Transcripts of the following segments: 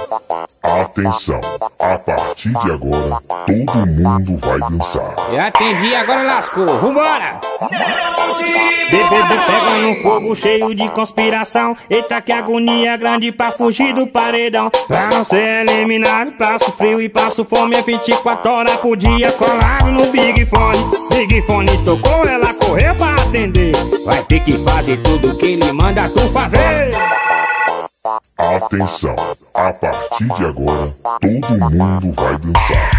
Atenção, a partir de agora, todo mundo vai dançar. Eu atendi, agora lascou, vambora! Bebê pega no fogo cheio de conspiração. Eita que agonia grande pra fugir do paredão. Pra não ser eliminado, passo frio e passo fome. É 24 horas por dia colado no Big Fone. Big Fone tocou, ela correu pra atender. Vai ter que fazer tudo que ele manda tu fazer. Atenção, a partir de agora, todo mundo vai dançar.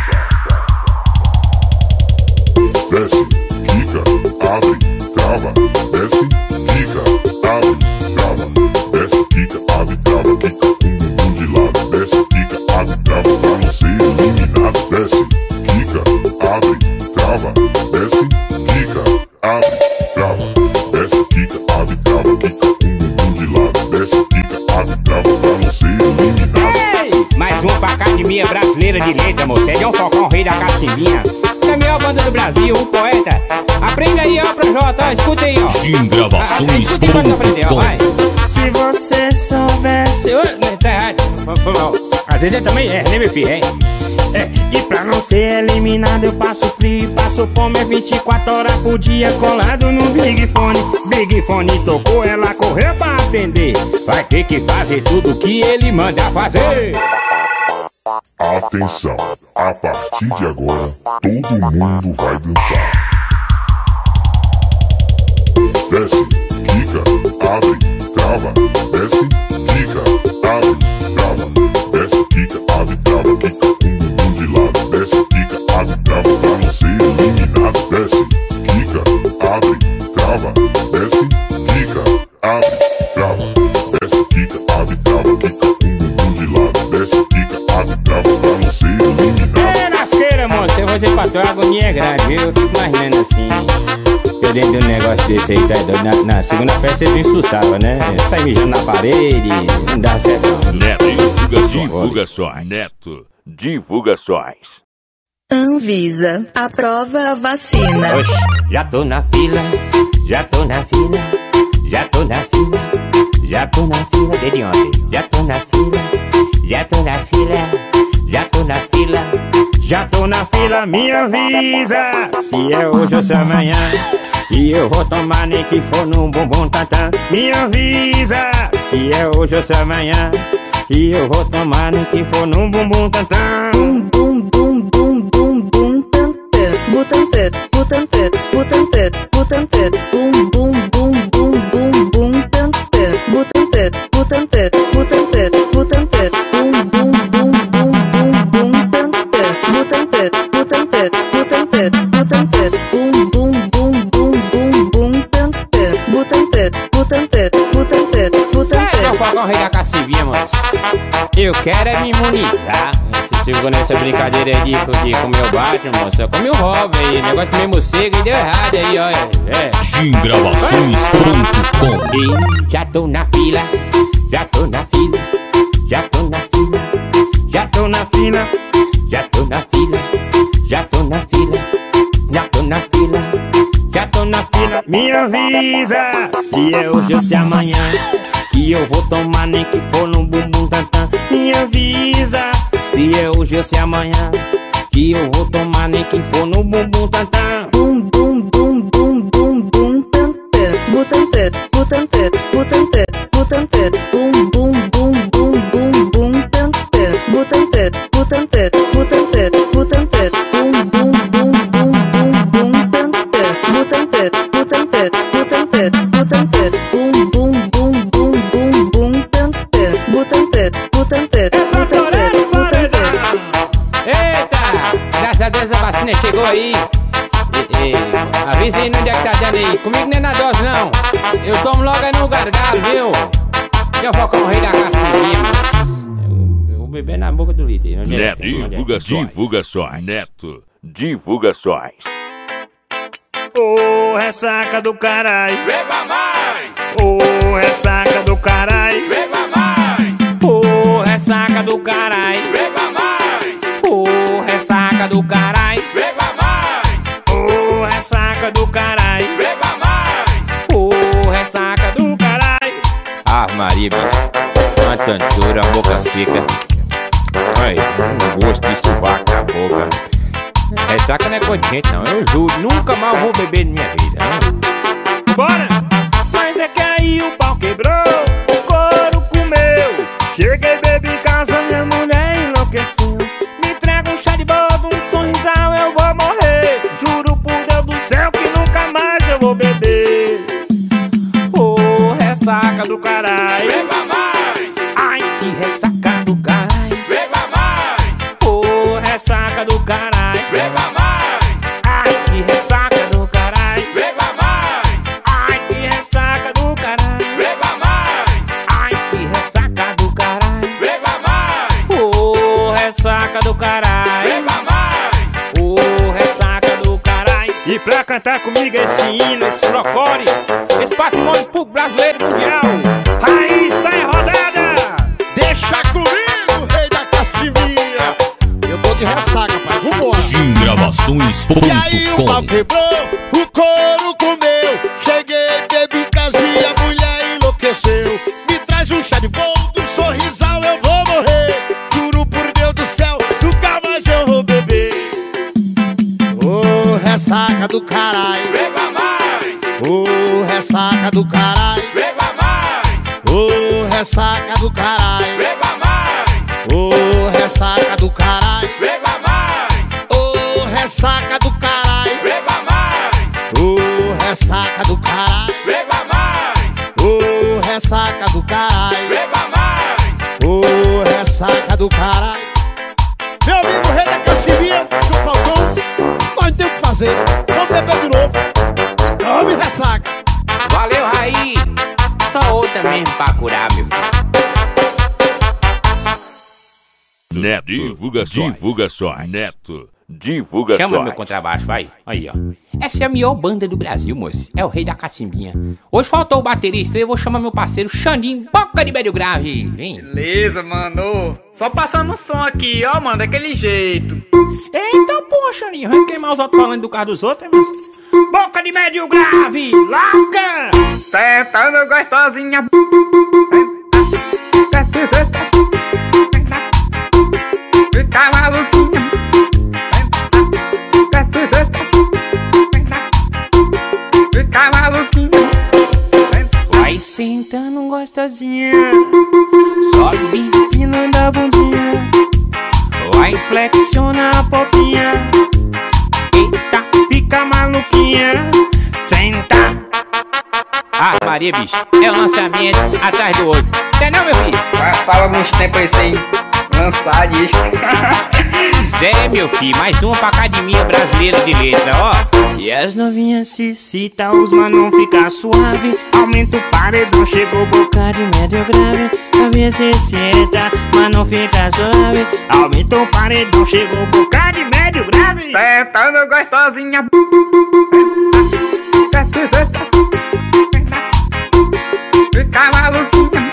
Desce, quica, abre, trava. Desce, quica, abre, trava. Desce, quica, abre, trava. Quica com o bumbum de lado. Desce, quica, abre, trava. Pra não ser eliminado. Desce, quica, abre, trava. Desce, quica, abre, trava. Desce, quica, abre, trava. Quica com o bumbum de lado. Desce, quica, abre, trava. Pra não ser eliminado. Ei! Mais uma pra Academia Brasileira de Letras, moço. É John Falcão, rei da cacimbinha. É a melhor banda do Brasil, um poeta. Aprende aí, ó, Projota, ó, escuta aí, ó. Sim, gravações. Escuta aí quando aprender, ó, vai. Se você soubesse... Tá errado. Às vezes eu também erro, né, meu filho, hein? E pra não ser eliminado eu passo frio e passo fome. É 24 horas por dia colado no Big Fone. Big Fone tocou, ela correu pra atender. Vai ter que fazer tudo que ele manda fazer. Atenção, a partir de agora, todo mundo vai dançar. Desce, quica, abre, trava. Desce, quica, abre, trava. Desce, quica, abre, trava. Quica com o bumbum de lado. Desce, quica, abre, trava. Pra não ser eliminado. Desce, quica, abre, trava. Desce, quica, abre, trava. Desce, quica, abre, trava. Quica com o bumbum de lado. Desce, quica, abre, trava. Pra não ser eliminado. Lasqueira, moço, eu vou ser patrão, a agonia é grande, viu? Eu fico imaginando assim, eu dentro de um negócio desse aí, tá doido? Na segunda festa você me expulsava, né? Sai mijando na parede, não dá certo não. Neto, divulgações. Neto, divulgações. Anvisa, aprova a vacina. Oxe, já tô na fila, já tô na fila, já tô na fila, já tô na fila, desde ontem. Já tô na fila, já tô na fila, já tô na fila, já tô na fila, me avisa se é hoje ou se é amanhã. E eu vou tomar nem que for num bumbum tantã. Me avisa se é hoje ou se é amanhã. E eu vou tomar nem que for num bumbum tantã. Bum bum bum bum bum bum tantã. Butantã, butantã, butantã, butantã. Bum bum bum bum bum bum tantã. Butantã, butantã, butantã, butantã. Bum bum bum bum bum bum tantã. Butantã, butantã, butantã, butantã. Bum bum bum bum bum bum tantã. Butantã, butantã, butantã, butantã. É o Falcão, rei da cacimbinha, moço. Eu quero é me imunizar. Você chegou nessa brincadeira aí de comer o Batman, moça. Come o Robin aí, negócio de comer morcego e deu errado aí, ó. Sim, gravações.com. E já tô na fila, já tô na fila, já tô na fila, já tô na fila, já tô na fila, já tô na fila, já tô na fila, já tô na fila. Me avisa se é hoje ou se é amanhã. Que eu vou tomar nem que for no bumbum tantã. Me avisa se é hoje ou se é amanhã. Que eu vou tomar nem que for no bumbum tantã. Bum bum bum bum bum bum tantã. Butantã, butantã, butantã, butantã. Bum bum bum bum bum bum tantã. Butantã, butantã, butantã, butantã. Bum bum bum bum bum bum tantã. Butantã, butantã, butantã, butantã. Bum bum bum bum bum bum tantã. Butantã, butantã, butantã, butantã. Eita, graças a Deus a vacina chegou aí. Avisa aí onde é que tá dando aí. Comigo não é na dose não. Eu tomo logo aí no gargalo, viu? Eu vou com o rei da cacimbinha. Eu vou beber na boca do litro. Neto, divulgações. Neto, divulgações. Ô, ressaca do caralho, Beba mais! ô, ressaca do caralho, Beba mais! ô, ressaca do caralho, Beba mais! ô, ressaca do caralho, Beba mais! ô, ressaca do caralho, Beba mais! ô, ressaca do caralho. Ah, Maria, bicho, uma tantura, a boca seca. velho. Um gosto de sovaco na boca. Ressaca não é coisa de gente, não. Eu juro, nunca mais vou beber na minha vida. Não. Bora! Mas é que aí o pau quebrou, o couro comeu. Cheguei, bebi em casa, minha mulher enlouqueceu. Me entrega um chá de bobo, um sorrisal, eu vou morrer. Juro por Deus do céu que nunca mais eu vou beber. Oh, ressaca do caralho. Beba mais, Ai, que ressaca do caralho. beba mais, Oh, ressaca do caralho. beba mais, Ai, que ressaca do caralho. beba mais, Ai, que ressaca do caralho. beba mais, Ai, que ressaca do caralho. beba mais, Oh, ressaca do caralho. beba mais. Oh, ressaca do caralho. E pra cantar comigo esse hino, esse folclore, esse patrimônio público brasileiro e mundial. Aí, sai a rodada. Deixa comigo, rei da cacimbinha. Eu tô de ressaca, pai, vambora. Gravações.com. E aí o pau quebrou, o couro comeu. Cheguei, bebi em casa e a mulher enlouqueceu. Me traz um chá de boldo, um sorrisal, eu vou morrer. Juro por Deus do céu, nunca mais eu vou beber. Ô, ressaca do caralho. Beba mais, Ô, ressaca do caralho. beba mais, Ô, ressaca do caralho. beba mais, Ô, ressaca do caralho. beba mais, Ô, ressaca do caralho. beba mais, Ô, ressaca do caralho. beba mais, Ô, ressaca do caralho. beba mais. Ô, ressaca do caralho. Meu amigo rei da cacimbinha, do Falcão, nós não temos o que fazer. Vamos beber de novo. Tome ressaca. Valeu, Raí. Só outra mesmo pra curar, meu filho. Neto. Divulgações. Neto. Divulgações. Chama meu contrabaixo, vai. Aí, ó. Essa é a melhor banda do Brasil, moço. É o Rei da Cacimbinha. Hoje faltou o baterista, eu vou chamar meu parceiro Xandinho, boca de médio grave. Vem. Beleza, mano. Só passando um som aqui, ó, mano, daquele jeito. Eita, porra, Xaninho, vai queimar os alto-falantes do carro dos outros, hein, moço? Boca de médio grave, lasca! Sentando gostosinha. Fica maluquinha. Fica maluquinha. Vai sentando gostosinha, sobe empinando a bundinha, vai flexiona a popinha. Eita, fica maluquinha, senta. Ah, Maria, bicho. É o lançamento atrás do outro. Não, meu filho. Fala alguns tempos aí sem lançar disco. Zé, meu filho. Mais uma pra Academia Brasileira de Letra, ó. E as novinhas se cita, os manos fica suave. Aumenta o paredão, chegou boca de médio grave. A ver se senta, mas não fica suave. Aumenta o paredão, chegou boca de médio grave. Sentando gostosinha. Fica maluquinha.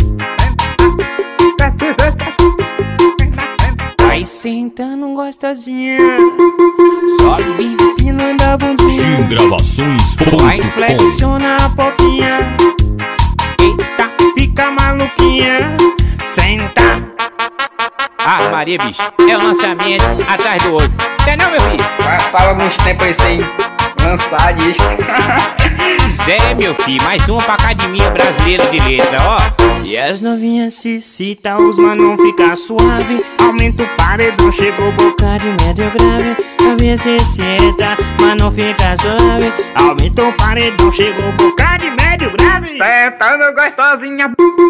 Vai sentando gostosinha, sobe empinando a bundinha, vai Gravações.com. flexiona a popinha. Eita, fica maluquinha, senta. Ah, Maria, bicho. É o lançamento atrás do outro. Não, meu filho. Fala alguns tempos aí sem lançar disco. Zé, meu filho. Mais uma pra Academia Brasileira de Letra, ó. E as novinhas se cita, os manos fica suave. Aumenta o paredão, chegou boca de médio grave. A ver se senta, mas não fica suave. Aumenta o paredão, chegou boca de médio grave. Sentando gostosinha.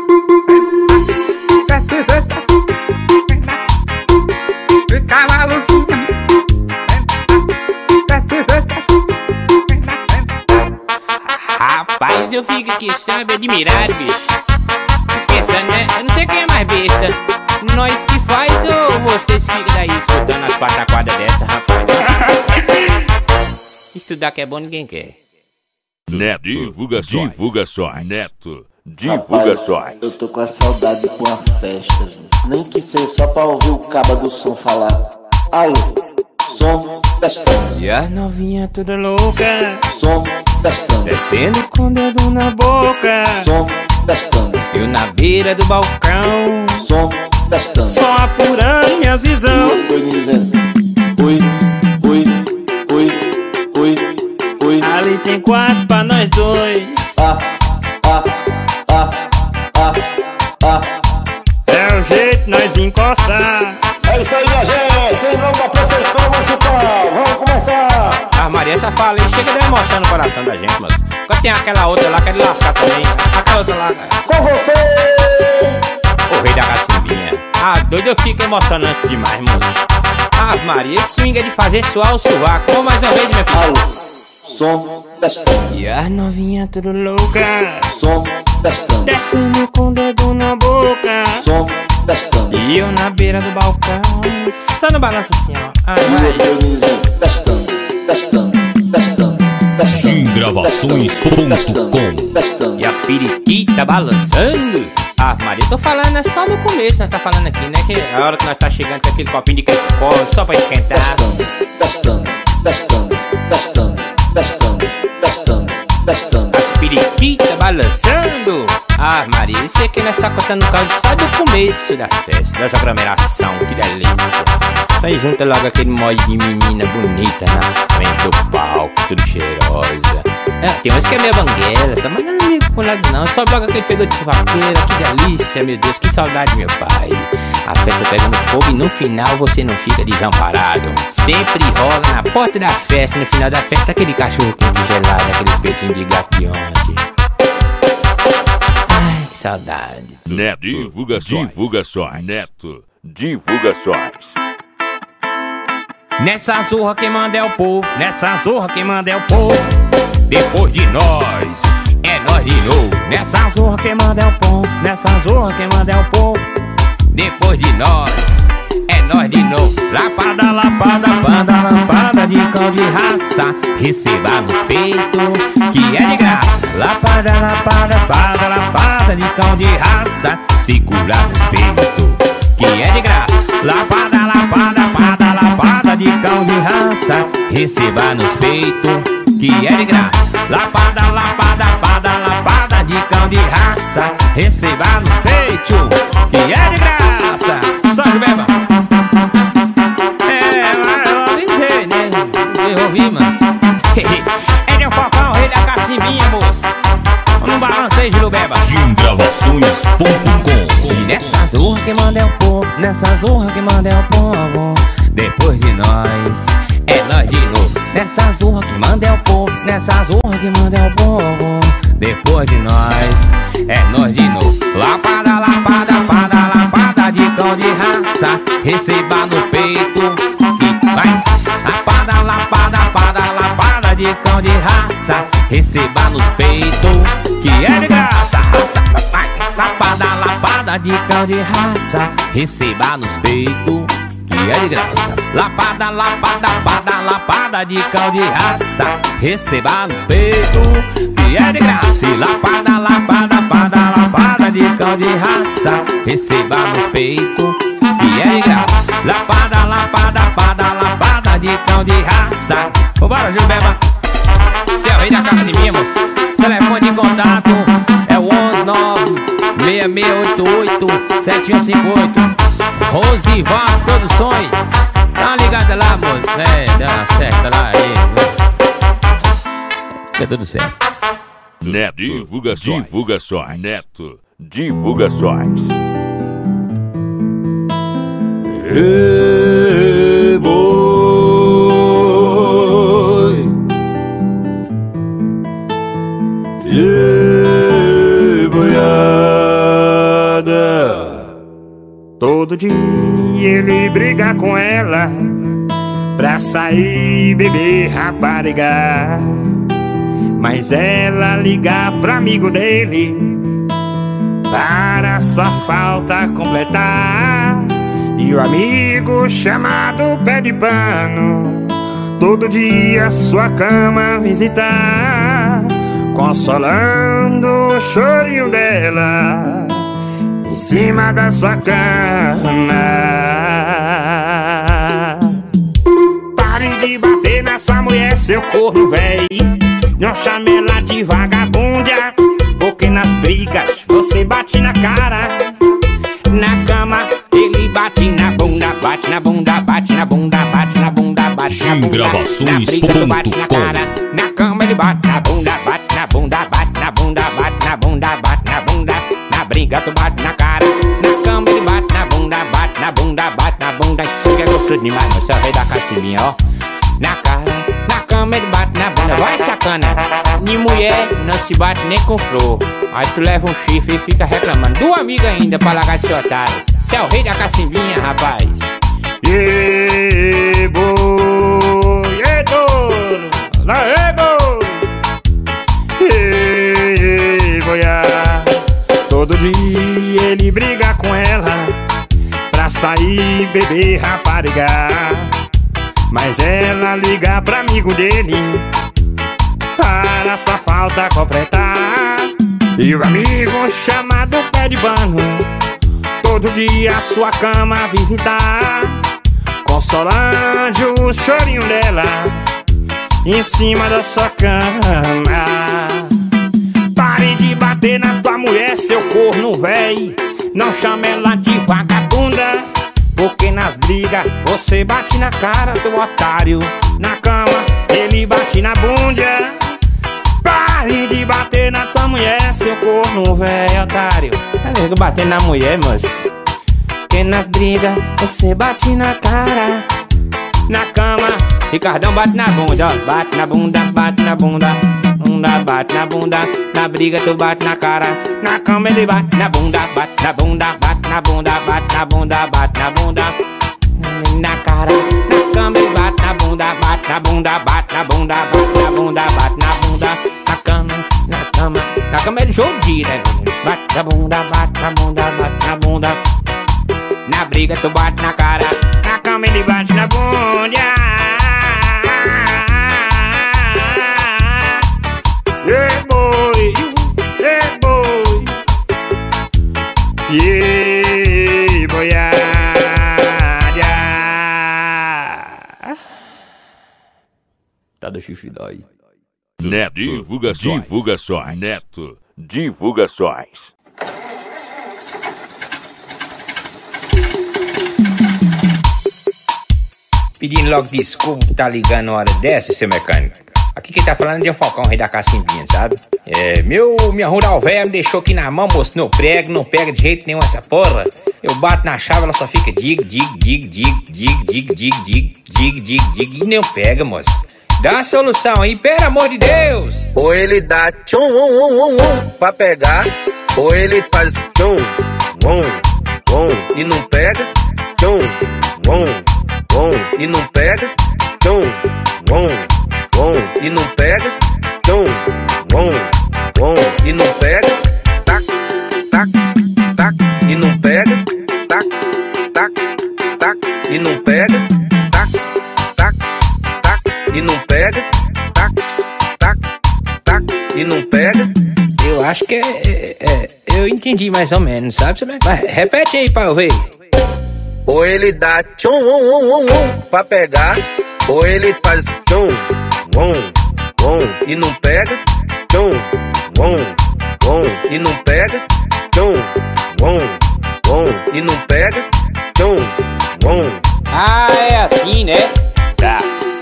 Fica maluquinha. Rapaz, eu fico aqui, sabe, admirado, bicho. Pensando, né? Eu não sei quem é mais besta. Nós que faz ou vocês ficam daí escutando as pataquadas dessa, rapaz? Estudar que é bom, ninguém quer. Neto. Divulgações. Neto. Rapaz, Divulgações. eu tô com a saudade de uma festa, gente. Nem que seja só pra ouvir o caba do som falar. Alô, som testando, E as novinha toda louca, som testando, descendo com o dedo na boca. som testando, Eu na beira do balcão, som testando, só apurando nas visão. Doidinho dizendo oi, oi, oi, oi, oi. Ali tem quarto pra nós dois. Ah, ah, ah, ah, ah. É o jeito nós encostar. É isso aí, minha gente. Em nome da prefeitura municipal, vamos começar. Ah, Maria, essa fala aí chega de emoção no coração da gente, moço. Quando tem aquela outra lá, quer de lascar também. Aquela outra lá. Com vocês. O rei da cacimbinha. Ah, doido, eu fico emocionante demais, moço. Ah, Maria, esse swing é de fazer suar o sovaco. Vamos mais uma vez, minha filha. Alô, som testando, E as novinha tudo louca, som testando, descendo com o dedo na boca. som testando. E eu na beira do balcão, só no balanço assim, ó. Ai, E o vai. doidinho dizendo testando, testando, testando, testando. Simgravações.com. Testando. E as periquitas balançando. Ah, Maria, eu tô falando é só no começo, nós tá falando aqui, né? Que é a hora que nós tá chegando com aquele copinho de Criscol, só pra esquentar. Testando, testando, testando, testando, testando, testando. As periquitas balançando. Ah, Maria, isso aqui nós tá contando o caso só do começo da festa, das aglomeração, que delícia. Isso aí junta logo aquele molho de menina bonita na frente do palco, tudo cheirosa. É, tem uns que é meio banguela, mas não é meio com lado não, só logo aquele fedor de vaqueira, que delícia, meu Deus, que saudade, meu pai. A festa pegando fogo e no final você não fica desamparado. Sempre rola na porta da festa, no final da festa, aquele cachorro quente gelado, aquele espetinho de gaviões. Ai, que saudade. Neto. Divulgações. Neto. Divulgações. Nessa zorra quem manda é o povo, nessa zorra quem manda é o povo. Depois de nós, é nós de novo. Nessa zorra quem manda é o povo, nessa zorra quem manda é o povo. Depois de nós, é nós de novo. Lapada, lapada, panda, lampada de cão de raça. Receba nos peitos, que é de graça. Lapada, lapada, pada, lapada de cão de raça. Segura nos peitos, que é de graça. Lapada, lapada, pada, lapada de cão de raça. Receba nos peitos, que é de graça. Lapada, lapada, pada, lapada de cão de raça. Receba nos peitos, que é de graça. Só de beba. Eu avisei, né? Eu ouvi, mas ele é o Falcão, rei da cacimbinha, moço. Não balancei de Lubeba. Simgravações.com. E nessa zorra que manda é o povo, nessa zorra que manda é o povo. Depois de nós, é nós de novo. Nessa zorra que manda é o povo, nessa zorra que manda é o povo. Depois de nós, é nós de novo. Lapada, lapada, pada, lapada de cão de raça. Receba no peito e vai. Lapada, lapada, pada, lapada de cão de raça. Receba nos peitos, que é de graça. Raça, vai. Lapada, lapada de cão de raça. Receba nos peitos, que é de graça. Lapada, lapada, pada, lapada de cão de raça. Receba nos peitos, que é de graça. E lapada, lapada, pada, lapada de cão de raça. Receba nos peitos, que é de graça. Lapada, lapada, pada, lapada de cão de raça. Vambora, Gilbeba. Você é o rei da cacimbinha, moço. Telefone de contato é o 119-6688-7158. Rosivar Produções. Tá ligada lá, moço? É, dá certo lá aí. Fica tudo certo. Neto. Divulgações. Neto. Divulgações. Ei, boi. Ei, boiada. Todo dia ele briga com ela pra sair, beber, raparigar. Mas ela liga pro amigo dele para sua falta completar. E o amigo chamado pé de pano todo dia sua cama visitar, consolando o chorinho dela em cima da sua cama. Pare de bater na sua mulher, seu corno véi. Não chame ela de vagabunda, porque nas brigas você bate na cara. Na cama ele bate na bunda, bate na bunda, bate na bunda, bate na bunda, bate na bunda. Gravações.com. Bate na cara, na cama ele bate na bunda, bate na bunda, bate na bunda, bate na bunda, bate na bunda. Na briga tu bate na cara, na cama ele bate na bunda, bate na bunda, bate na bunda. Isso que é gostoso demais, você é o rei da cacimbinha, ó. Na cara, na cama ele bate na bunda, vai sacana. De mulher não se bate nem com flor. Aí tu leva um chifre e fica reclamando do amigo ainda pra largar esse otário. Você é o rei da cacimbinha, rapaz. Ê, boi, ê, douro, lá é boi. Ê, boiá. Todo dia ele briga com ela pra sair, beber, raparigar. Mas ela liga pra amigo dele para sua falta completar. E o amigo chamado pé de pano todo dia a sua cama visitar, consolando o chorinho dela em cima da sua cama. Pare de bater na tua mulher, seu corno véi. Não chame ela de vagabunda, porque nas brigas você bate na cara do otário. Na cama ele bate na bunda. Pare de bater na tua mulher, seu corno velho otário. Eu bater na mulher, moço, porque nas brigas você bate na cara. Na cama Ricardão bate na bunda, ó. Bate na bunda, bate na bunda. Bunda bate na bunda. Na briga tu bate na cara. na cama ele bate Na bunda, bate na bunda, bate na bunda, bate na bunda, bate na bunda. Na cara, na cama ele bate na bunda, bate na bunda, bate na bunda, bate na bunda, bate na bunda. Na cama, na cama, na cama ele jodia, né? Bate na bunda, bate na bunda, bate na bunda. Na briga tu bate na cara. na cama ele bate na bunda. Ê, boi, ê, boi. Ê, boiada. Tá do chifre dói. Neto Divulgações. Neto Divulgações. Pedindo logo desculpa por tá ligando uma hora dessa, seu mecânico. Aqui quem tá falando é o Falcão, rei da cacimbinha, sabe? Minha rural velha me deixou aqui na mão, moço. Não prego, não pega de jeito nenhum essa porra. Eu bato na chave, ela só fica dig, e não pega, moço. Dá uma solução aí, pelo amor de Deus. Ou ele dá tchum, pra pegar, ou ele faz tchum, e não pega, tchum, e não pega, tchum, e não pega, tchum, e não pega, tac, tac, tac, e não pega, tac, tac, tac, e não pega, tac, tac, tac, e não pega, tac, tac, tac, e não pega. Eu acho que eu entendi mais ou menos, sabe? Mas repete aí pra eu ver. Ou ele dá tchum, pra pegar, ou ele faz tchum, e não pega, tchum, e não pega, tchum, e não pega, tchum. Ah, é assim, né? Tá,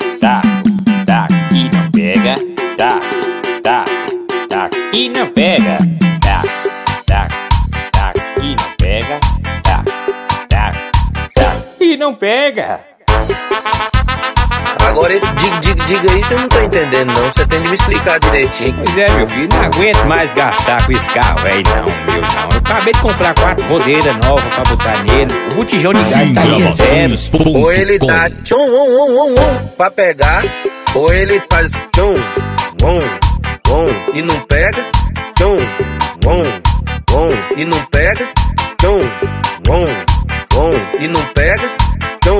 e não pega, tá, e não pega, tá, e não pega, tá, e não pega. Agora esse diga aí você não tá entendendo não, você tem de me explicar direitinho. Pois é, meu filho, não aguento mais gastar com esse carro aí não. Eu acabei de comprar 4 rodeiras novas pra botar nele. O botijão de gás tá aí é zero. Ou ele dá tchum, pra pegar, ou ele faz tchum, e não pega, tchum, e não pega, tchum, e não pega, tchum,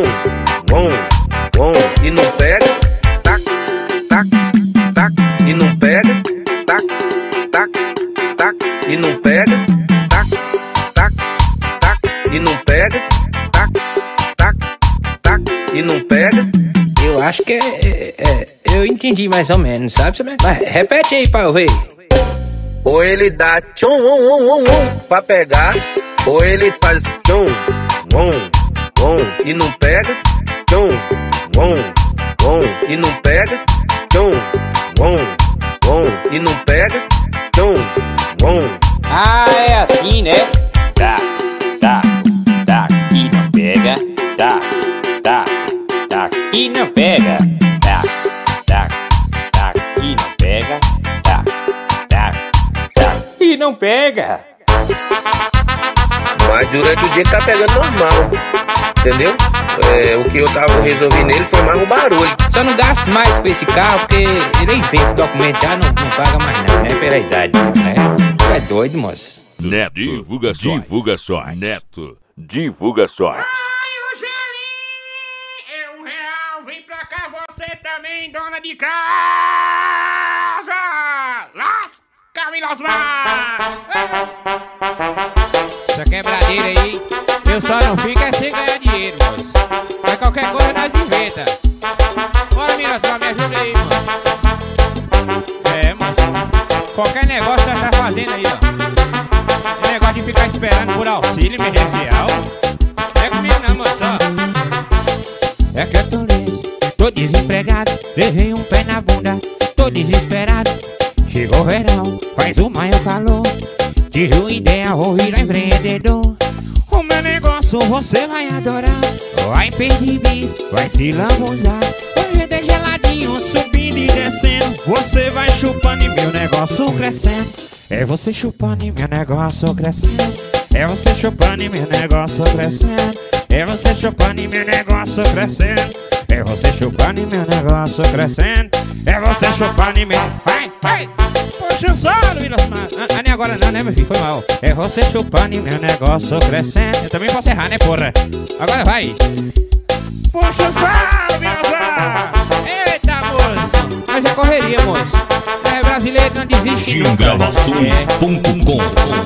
e não pega, tac, tac, tac, e não pega, tac, tac, tac, e não pega, tac, tac, tac, e não pega, tac, tac, tac, e não pega. Eu acho que eu entendi mais ou menos, sabe? Mas repete aí pra eu ver. Ou ele dá tchum, pra pegar, ou ele faz tchum, bom, e não pega, bom, bom, bom, e não pega, bom, bom, bom, e não pega, bom, bom. Ah, é assim, né? Tá, e não pega, tá, e não pega, tá, e não pega, tá, e não pega. Mas durante o dia tá pegando normal, entendeu? O que eu tava resolvendo nele foi mais um barulho. Só não gasto mais com esse carro porque ele é isento, o documento já não paga mais não, né? Pela idade, né? Tu é doido, moço. Neto Divulgações. Neto Divulgações. Ai, o gelinho é R$1. Vem pra cá você também, dona de casa. Lasca, Vilosmar. Essa quebradeira aí, eu só não fico sem ganhar dinheiro, moço. Mas qualquer coisa nós inventa. Bora, Mirosmar, me ajuda aí, moço. Moço. Qualquer negócio nós tá fazendo aí, ó. É negócio de ficar esperando por auxílio emergencial. É comigo não, moço, ó. É que eu tô liso, tô desempregado, levei um pé na bunda, tô desesperado. Chegou o verão, faz o maior calor, tive uma ideia, vou virar empreendedor. O meu negócio você vai adorar, vai pedir bis, vai se lambuzar. Vai vender geladinho, subindo e descendo, você vai chupando e meu negócio crescendo. É você chupando e meu negócio crescendo, é você chupando e meu negócio crescendo, é você chupando e meu negócio crescendo, é você chupando e meu negócio crescendo, é você chupando e meu... Vai! Puxa o solo, Vilosmar. Nem agora não, né, meu filho? Foi mal. É você chupando e meu negócio crescendo. Eu também posso errar, né, porra? Agora vai. Puxa o solo, Vilosmar. Eita, moço. Mas é correria, moço. É brasileiro, não desiste nunca. Gravações.com.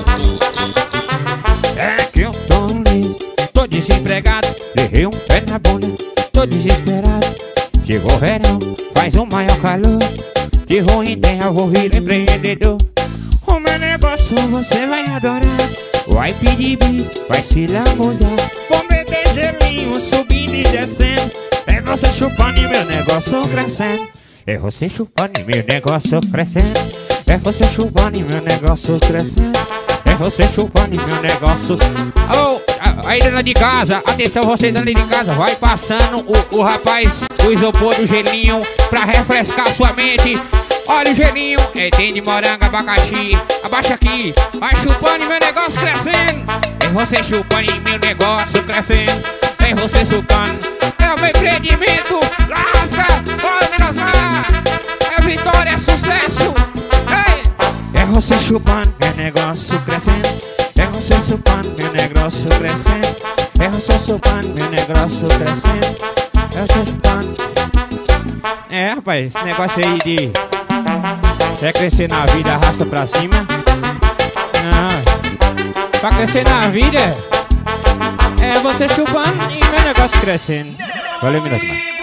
É que eu tô liso, tô desempregado, errei um pé na bunda, tô desesperado. Chegou o verão, faz um maior calor, de ruim ideia, eu vou virar empreendedor. O meu negócio você vai adorar, vai pedir bis, vai se lambuzar. Vou meter gelinho, subindo e descendo, é você chupando e meu negócio crescendo. É você chupando e meu negócio crescendo, é você chupando e meu negócio crescendo, é você chupando e meu negócio... Alô, aí dona de casa, atenção você dona de casa, vai passando o rapaz, o isopor do gelinho, pra refrescar sua mente. Olha o gelinho, tem de morango, abacaxi, abaixa aqui, vai chupando e meu negócio crescendo. É você chupando e meu negócio crescendo, é você chupando, é o meu empreendimento, lasca, bora Vilosmar, é vitória, é sucesso. Ei! É você chupando, meu negócio crescendo, é você chupando, meu negócio crescendo, é você chupando, meu negócio crescendo, é você chupando. É, rapaz, esse negócio aí de quer crescer na vida, arrasta pra cima. Não, pra crescer na vida é você chupando e meu negócio crescendo. Valeu, Vilosmar.